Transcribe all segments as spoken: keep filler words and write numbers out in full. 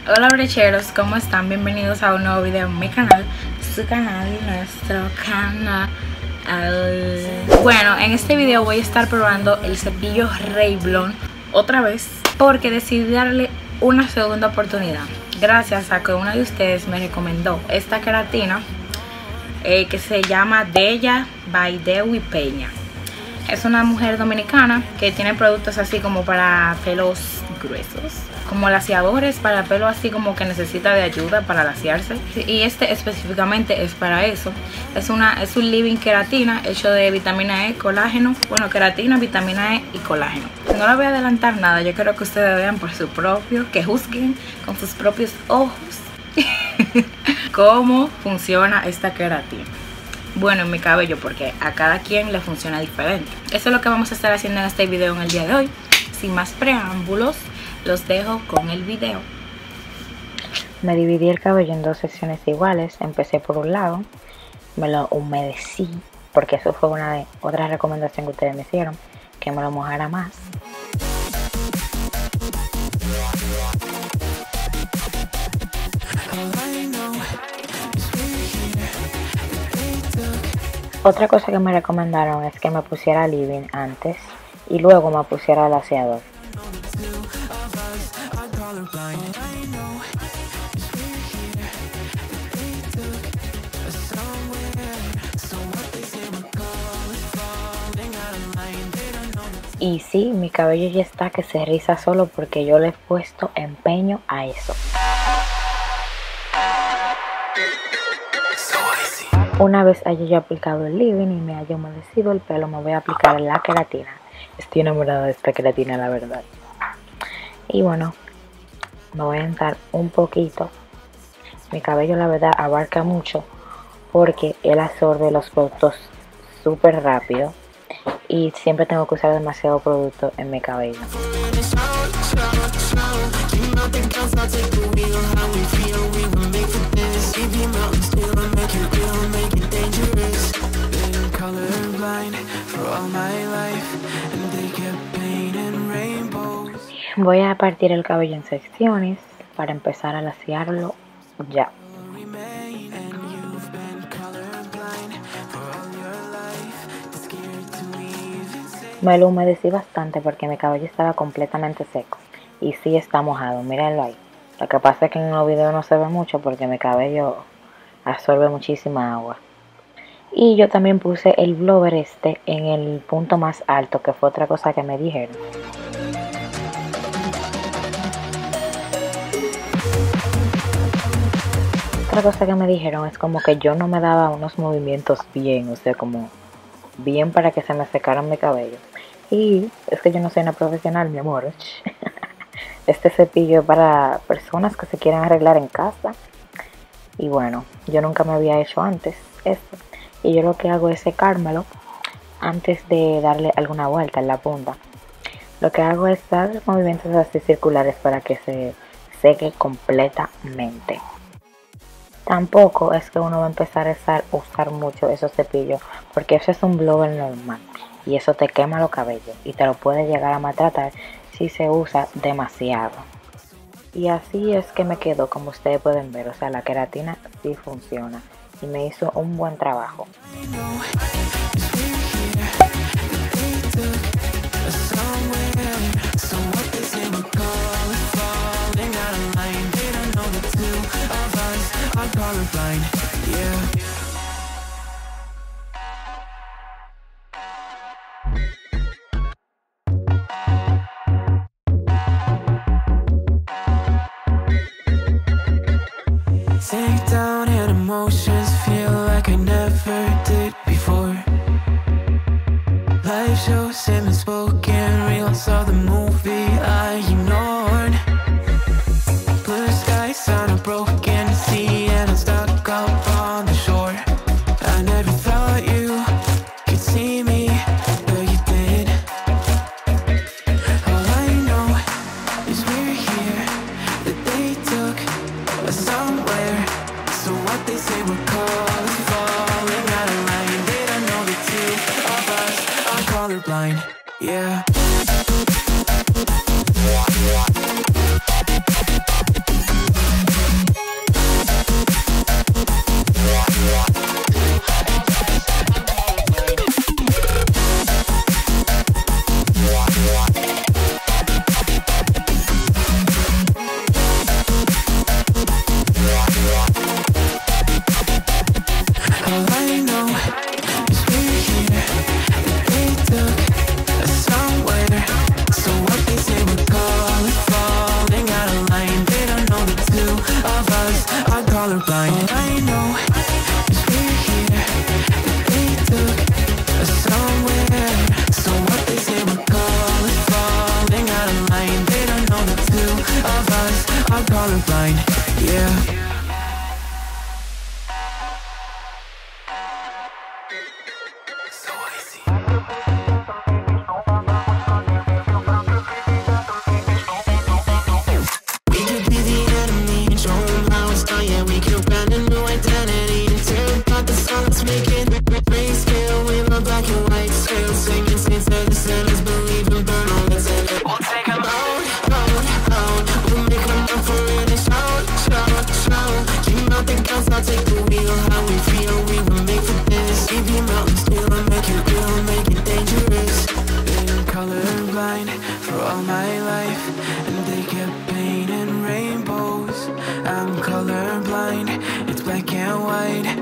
Hola brecheros, ¿cómo están? Bienvenidos a un nuevo video en mi canal, su canal, nuestro canal. Bueno, en este video voy a estar probando el cepillo Revlon otra vez porque decidí darle una segunda oportunidad gracias a que una de ustedes me recomendó esta queratina eh, que se llama Della by Dewi Peña. Es una mujer dominicana que tiene productos así como para pelos gruesos, como laseadores para pelo así como que necesita de ayuda para lasearse, y este específicamente es para eso. Es una es un living queratina hecho de vitamina E, colágeno, bueno, queratina, vitamina E y colágeno. No le voy a adelantar nada, yo quiero que ustedes vean por su propio, que juzguen con sus propios ojos cómo funciona esta queratina. Bueno, en mi cabello, porque a cada quien le funciona diferente. Eso es lo que vamos a estar haciendo en este video en el día de hoy. Sin más preámbulos, los dejo con el video. Me dividí el cabello en dos secciones iguales. Empecé por un lado, me lo humedecí, porque eso fue una de otras recomendaciones que ustedes me hicieron, que me lo mojara más. Otra cosa que me recomendaron es que me pusiera living antes y luego me pusiera el laseador. Y sí, mi cabello ya está que se riza solo porque yo le he puesto empeño a eso. Una vez haya yo aplicado el living y me haya humedecido el pelo, me voy a aplicar la queratina. Estoy enamorada de esta queratina, la verdad. Y bueno, me voy a entrar un poquito. Mi cabello, la verdad, abarca mucho porque él absorbe los productos súper rápido y siempre tengo que usar demasiado producto en mi cabello. Voy a partir el cabello en secciones para empezar a lasearlo ya. Me lo humedecí bastante porque mi cabello estaba completamente seco y sí está mojado, mírenlo ahí. Lo que pasa es que en los videos no se ve mucho porque mi cabello absorbe muchísima agua. Y yo también puse el blower este en el punto más alto, que fue otra cosa que me dijeron. Otra cosa que me dijeron es como que yo no me daba unos movimientos bien, o sea, como bien para que se me secaran mi cabello. Y es que yo no soy una profesional, mi amor. Este cepillo es para personas que se quieren arreglar en casa. Y bueno, yo nunca me había hecho antes esto. Y yo lo que hago es secármelo antes de darle alguna vuelta en la punta. Lo que hago es dar movimientos así circulares para que se seque completamente. Tampoco es que uno va a empezar a usar, usar mucho esos cepillos, porque eso es un blower normal y eso te quema los cabellos y te lo puede llegar a maltratar si se usa demasiado. Y así es que me quedó, como ustedes pueden ver, o sea, la queratina sí funciona y me hizo un buen trabajo. Sink down and emotions feel like I never did before. Life shows him spoken reels of the movie I ignored. Blue skies on a broken sea and I'm stuck up on the shore. I never thought you could see me, but you did. All I know is we're here, that they took us somewhere. So what they say we're called falling out of line. They don't know the two of us are colorblind, yeah.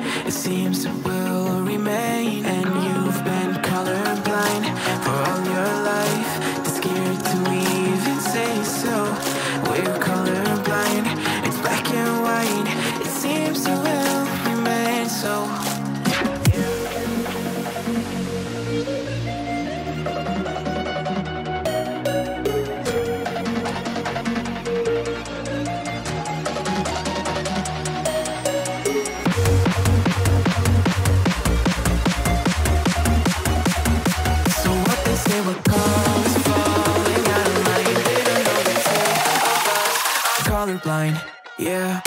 it seems it will remain. And you've been colorblind for all your life, scared to even say so. We're colorblind, it's black and white, it seems it will remain so. Colorblind, yeah.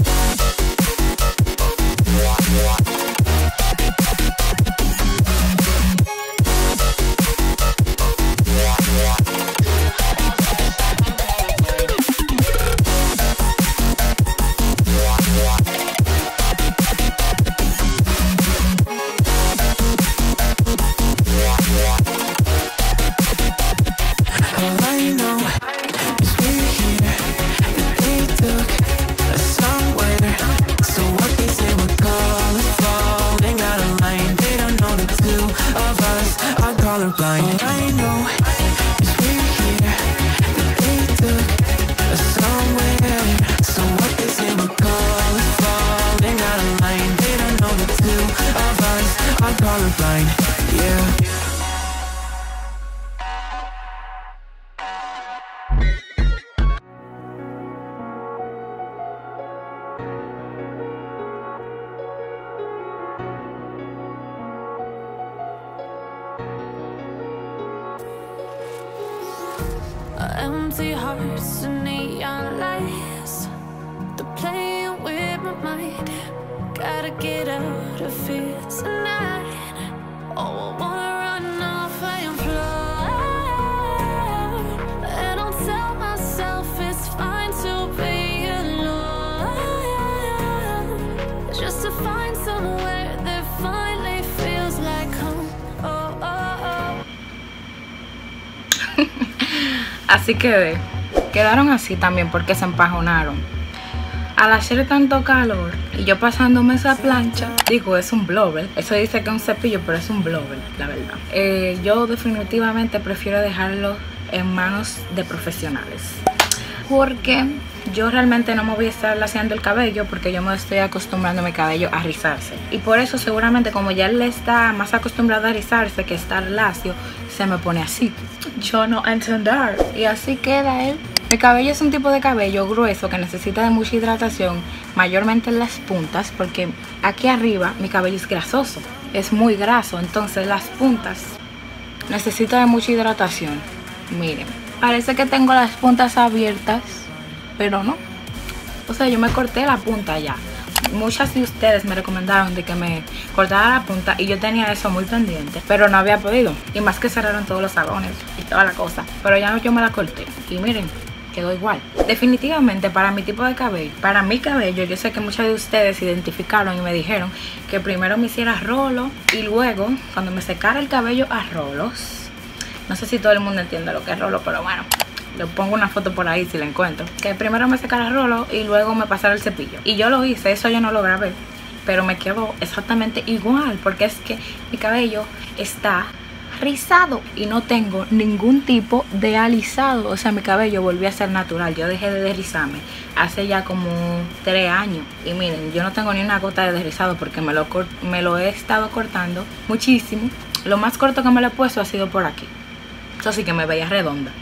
All I know is we're here, that they took us somewhere. So what they say we're color falling out of line. They don't know the two of us are colorblind. All I know is we're here, that they took us somewhere. So what they say we're color falling out of line. They don't know the two of us are colorblind, yeah. Empty hearts and neon lights, they're playing with my mind. Gotta get out of here tonight. Oh, I wanna run off and fly, and I'll tell myself it's fine to be alone, just to find somewhere that finally feels like home. Oh, oh, oh. Así quedé. Quedaron así también porque se empajonaron. Al hacer tanto calor y yo pasándome esa plancha, digo, es un blower. Eso dice que es un cepillo, pero es un blower, la verdad. Eh, yo definitivamente prefiero dejarlo en manos de profesionales, porque yo realmente no me voy a estar laseando el cabello, porque yo me estoy acostumbrando a mi cabello a rizarse. Y por eso seguramente, como ya él está más acostumbrado a rizarse que estar lacio, se me pone así. Yo no entender. Y así queda él. Mi cabello es un tipo de cabello grueso que necesita de mucha hidratación, mayormente en las puntas, porque aquí arriba mi cabello es grasoso, es muy graso, entonces las puntas necesitan de mucha hidratación. Miren, parece que tengo las puntas abiertas, pero no. O sea, yo me corté la punta ya. Muchas de ustedes me recomendaron de que me cortara la punta y yo tenía eso muy pendiente, pero no había podido. Y más que cerraron todos los salones y toda la cosa. Pero ya no, yo me la corté. Y miren, quedó igual. Definitivamente para mi tipo de cabello, para mi cabello, yo sé que muchos de ustedes se identificaron y me dijeron que primero me hiciera rolo y luego, cuando me secara el cabello, a rolos. No sé si todo el mundo entiende lo que es rolo, pero bueno, le pongo una foto por ahí si la encuentro. Que primero me secara el rolo y luego me pasara el cepillo. Y yo lo hice, eso yo no lo grabé, pero me quedó exactamente igual, porque es que mi cabello está rizado y no tengo ningún tipo de alisado. O sea, mi cabello volvió a ser natural. Yo dejé de desrizarme hace ya como tres años. Y miren, yo no tengo ni una gota de desrizado porque me lo, me lo he estado cortando muchísimo. Lo más corto que me lo he puesto ha sido por aquí. Eso sí que me veía redonda.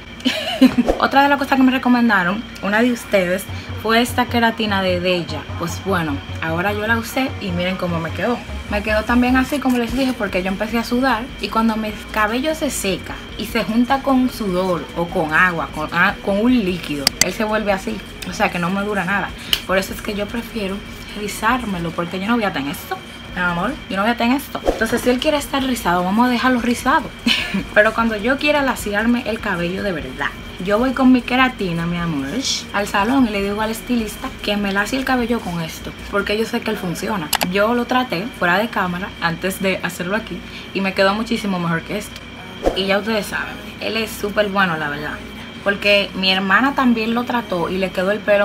Otra de las cosas que me recomendaron, una de ustedes, fue esta queratina de Della. Pues bueno, ahora yo la usé y miren cómo me quedó. Me quedó también así como les dije, porque yo empecé a sudar. Y cuando mi cabello se seca y se junta con sudor o con agua, con, con un líquido, él se vuelve así. O sea que no me dura nada. Por eso es que yo prefiero rizármelo, porque yo no voy a tener esto. Mi amor, yo no voy a tener esto. Entonces, si él quiere estar rizado, vamos a dejarlo rizado. Pero cuando yo quiera laciarme el cabello de verdad, yo voy con mi queratina, mi amor, al salón y le digo al estilista que me lacie el cabello con esto, porque yo sé que él funciona. Yo lo traté fuera de cámara antes de hacerlo aquí y me quedó muchísimo mejor que esto. Y ya ustedes saben, él es súper bueno, la verdad, porque mi hermana también lo trató y le quedó el pelo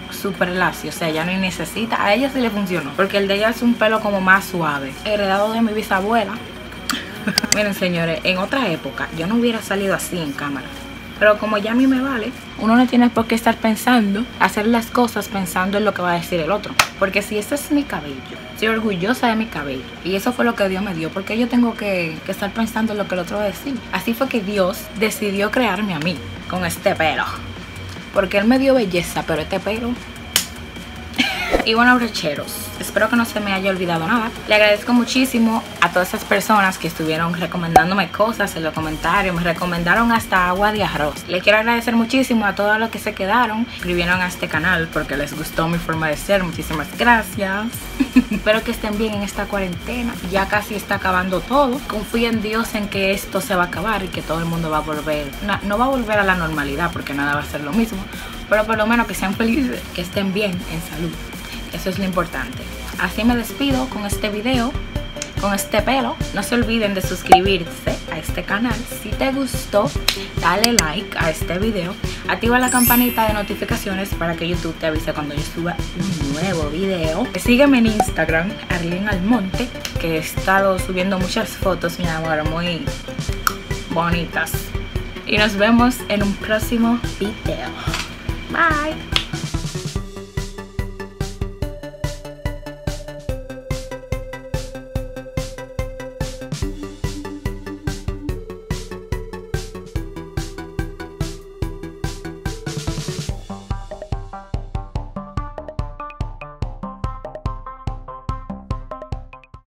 súper lacio, o sea, ya no necesita. A ella sí le funcionó, porque el de ella es un pelo como más suave, heredado de mi bisabuela. Miren, señores, en otra época yo no hubiera salido así en cámara, pero como ya a mí me vale, uno no tiene por qué estar pensando, hacer las cosas pensando en lo que va a decir el otro. Porque si ese es mi cabello, estoy orgullosa de mi cabello, y eso fue lo que Dios me dio, porque yo tengo que, que estar pensando en lo que el otro va a decir. Así fue que Dios decidió crearme a mí con este pelo, porque Él me dio belleza, pero este pelo... Y bueno, brocheros, espero que no se me haya olvidado nada. Le agradezco muchísimo a todas esas personas que estuvieron recomendándome cosas en los comentarios. Me recomendaron hasta agua de arroz. Le quiero agradecer muchísimo a todos los que se quedaron, escribieron a este canal porque les gustó mi forma de ser. Muchísimas gracias. Espero que estén bien en esta cuarentena. Ya casi está acabando todo. Confío en Dios en que esto se va a acabar y que todo el mundo va a volver. No, no va a volver a la normalidad porque nada va a ser lo mismo, pero por lo menos que sean felices, que estén bien en salud. Eso es lo importante. Así me despido con este video, con este pelo. No se olviden de suscribirse a este canal. Si te gustó, dale like a este video. Activa la campanita de notificaciones para que YouTube te avise cuando yo suba un nuevo video. Sígueme en Instagram, Arlene Almonte, que he estado subiendo muchas fotos, mi amor, muy bonitas. Y nos vemos en un próximo video. Bye.